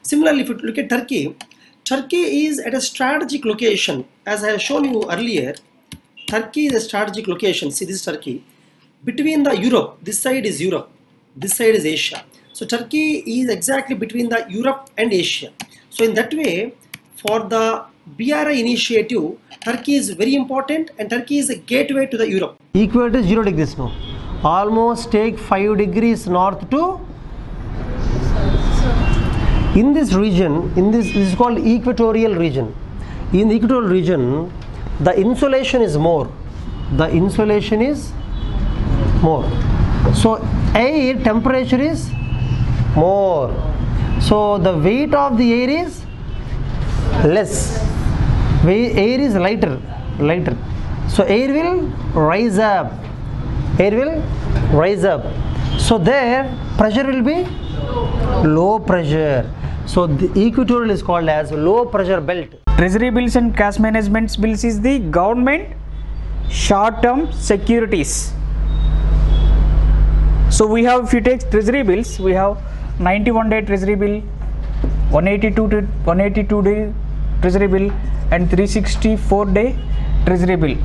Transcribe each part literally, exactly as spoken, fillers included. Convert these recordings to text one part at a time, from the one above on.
Similarly, if you look at Turkey, Turkey is at a strategic location. As I have shown you earlier, Turkey is a strategic location. See, this is Turkey. Between the Europe, this side is Europe, this side is Asia. So Turkey is exactly between the Europe and Asia. So in that way, for the B R I initiative, Turkey is very important, and Turkey is a gateway to the Europe. Equator is zero degrees now. Almost take five degrees north to. In this region, in this, this is called equatorial region. In the equatorial region, the insolation is more. The insolation is more. So air temperature is more. So the weight of the air is less. Air is lighter, lighter. So air will rise up. Air will rise up. So there pressure will be low pressure. So the equatorial is called as low pressure belt. Treasury bills and cash management bills is the government short-term securities. So we have, if you take treasury bills, we have ninety-one day treasury bill, one eighty-two day treasury bill, and three sixty-four day treasury bill.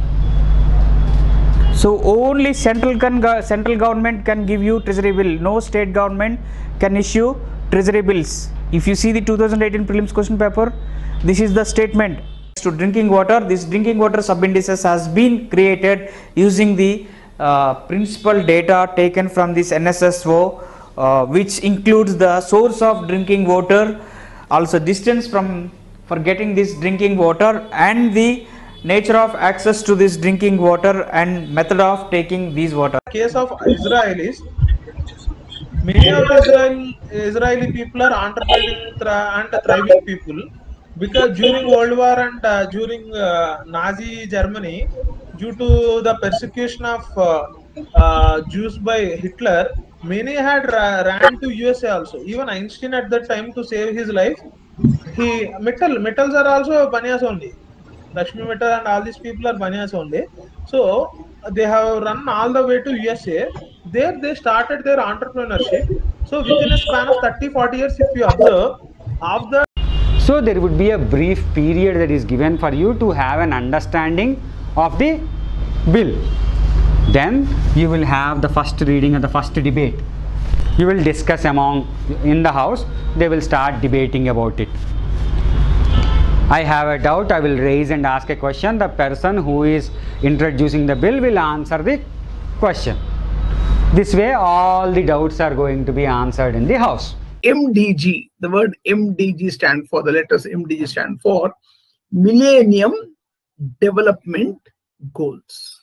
So only central can central government can give you treasury bill. No state government can issue treasury bills. If you see the two thousand eighteen prelims question paper, this is the statement. To drinking water, this drinking water sub-indices has been created using the uh, principal data taken from this N S S O, uh, which includes the source of drinking water, also distance from for getting this drinking water, and the nature of access to this drinking water and method of taking these water. Case of Israelis, many of the Israel, Israeli people are entrepreneurial and thriving people, because during World War and uh, during uh, Nazi Germany, due to the persecution of uh, uh, Jews by Hitler, many had uh, ran to U S A also. Even Einstein at that time, to save his life, he metal metals are also Banyas only. Lakshmi Metal and all these people are Banyas only. So they have run all the way to U S A. There they started their entrepreneurship. So within a span of thirty to forty years, if you observe, of the so there would be a brief period that is given for you to have an understanding of the bill. Then you will have the first reading and the first debate. You will discuss among in the house. They will start debating about it. I have a doubt, I will raise and ask a question. The person who is introducing the bill will answer the question. This way all the doubts are going to be answered in the house. M D G, the word M D G stand for, the letters M D G stand for Millennium Development Goals.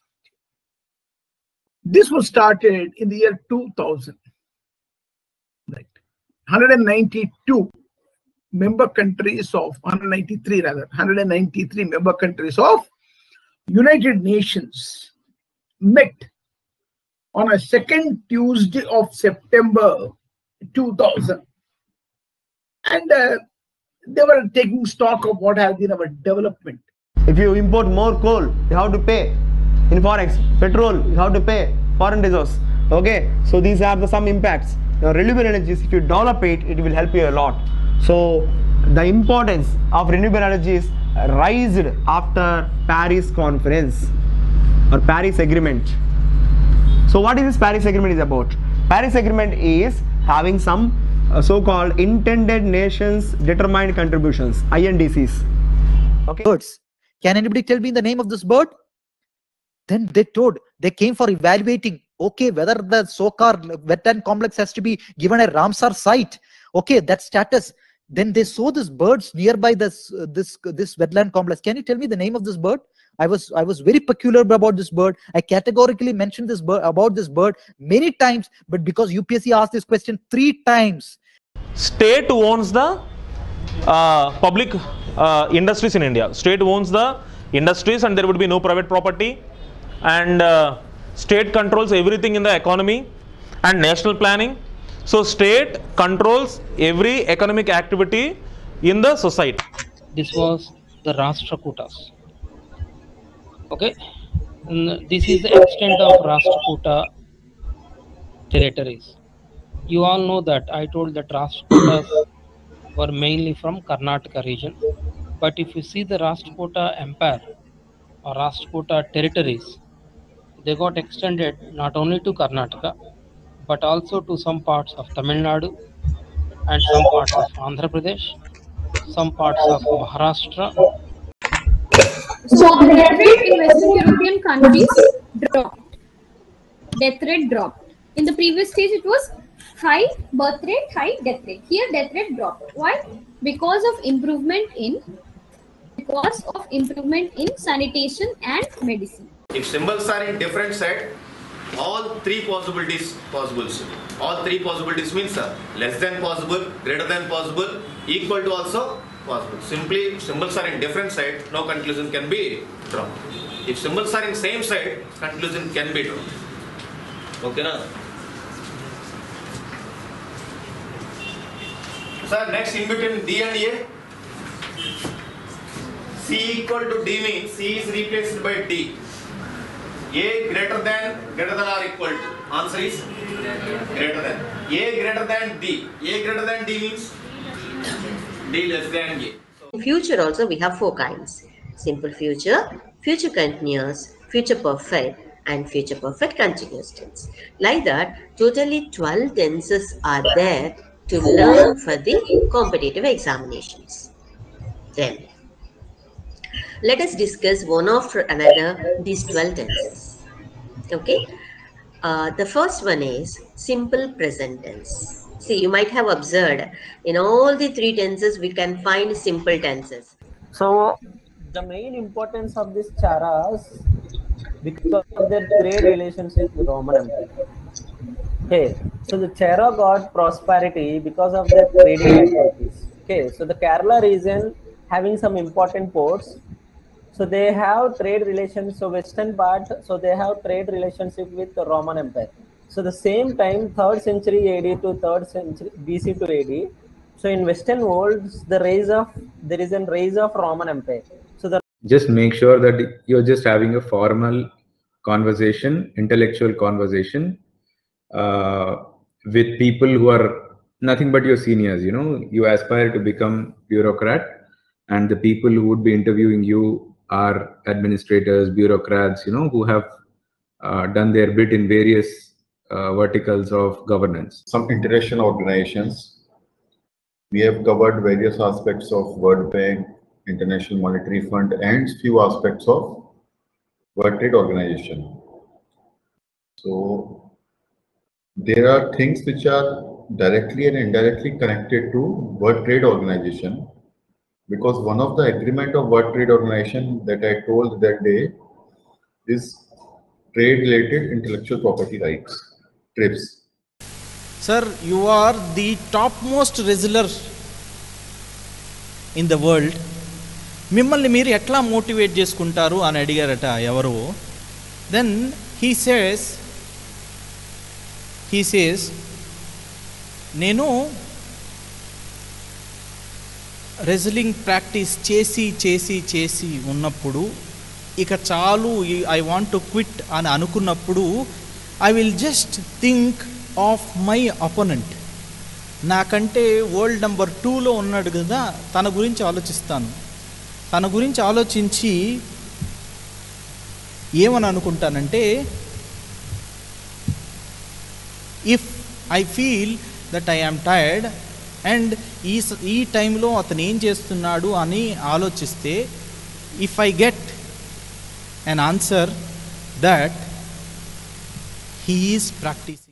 This was started in the year two thousand. Right. one hundred ninety-two member countries of, one hundred ninety-three rather, one hundred ninety-three member countries of United Nations met on a second Tuesday of September two thousand. And uh, they were taking stock of what has been our development. If you import more coal, you have to pay in forex. Petrol, you have to pay foreign resource. Okay, so these are the some impacts. Now, renewable energies, if you develop it, it will help you a lot. So the importance of renewable energies rised after Paris conference or Paris agreement. So what is this Paris agreement is about? Paris agreement is having some uh, so-called intended nations determined contributions, I N D Cs. Okay. Birds. Can anybody tell me the name of this bird? Then they told, they came for evaluating, okay, whether the Sokar wetland complex has to be given a Ramsar site. Okay, that status. Then they saw these birds nearby this uh, this this wetland complex. Can you tell me the name of this bird? I was I was very peculiar about this bird. I categorically mentioned this bird about this bird many times, but because U P S C asked this question three times. State owns the uh, public uh, industries in India. State owns the industries, and there would be no private property. And uh, state controls everything in the economy and national planning. So state controls every economic activity in the society. This was the Rashtrakutas. Okay, and this is the extent of Rashtrakuta territories. You all know that I told that Rashtrakutas were mainly from Karnataka region. But if you see the Rashtrakuta Empire or Rashtrakuta territories, they got extended not only to Karnataka but also to some parts of Tamil Nadu and some parts of Andhra Pradesh, some parts of Maharashtra. So the death rate in Western European countries dropped. Death rate dropped. In the previous stage, it was high birth rate, high death rate. Here, death rate dropped. Why? Because of improvement in because of improvement in sanitation and medicine. If symbols are in different side, all three possibilities possible. All three possibilities means uh, less than possible, greater than possible, equal to also possible. Simply symbols are in different side, no conclusion can be drawn. If symbols are in same side, conclusion can be drawn. Okay na? Sir, next in between D and A. C equal to D means C is replaced by D. A greater than, greater than or equal to. Answer is greater than. A greater than D. A greater than D means D less than A. In future also we have four kinds. Simple future, future continuous, future perfect and future perfect continuous tense. Like that, totally twelve tenses are there to learn for the competitive examinations. Then, let us discuss one after another these twelve tenses. Okay? Uh, the first one is simple present tense. See, you might have observed in all the three tenses we can find simple tenses. So, the main importance of these charas because of their trade relationship with Roman Empire. Okay, so the Chera got prosperity because of their trading activities. Okay, so the Kerala region having some important ports, so they have trade relations. So western part, so they have trade relationship with the Roman Empire. So the same time, third century A D to third century B C to A D. So in Western world, the rise of there is a rise of Roman Empire. So the just make sure that you're just having a formal conversation, intellectual conversation uh, with people who are nothing but your seniors. You know, you aspire to become bureaucrat, and the people who would be interviewing you are administrators, bureaucrats, you know, who have uh, done their bit in various uh, verticals of governance. Some international organizations. We have covered various aspects of World Bank, International Monetary Fund, and few aspects of World Trade Organization. So there are things which are directly and indirectly connected to World Trade Organization, because one of the agreement of World Trade Organization that I told that day is trade-related intellectual property rights, TRIPS. Sir, you are the topmost wrestler in the world. మిమ్మల్ని మీరు ఎట్లా motivate చేసుకుంటారు అని అడిగారట ఎవరు. Then he says he says నేను wrestling practice చేసి చేసి చేసి ఉన్నప్పుడు ఇక చాలు ఐ వాంట్ టు క్విట్ అని అనుకున్నప్పుడు I will just think of my opponent. నాకంటే వరల్డ్ నెంబర్ టూలో ఉన్నాడు కదా, తన గురించి ఆలోచిస్తాను. తన గురించి ఆలోచించి ఏమని అనుకుంటానంటే, if I feel that I am tired and ఈ ఈ టైంలో అతను ఏం చేస్తున్నాడు అని ఆలోచిస్తే, if I get an answer that he is practicing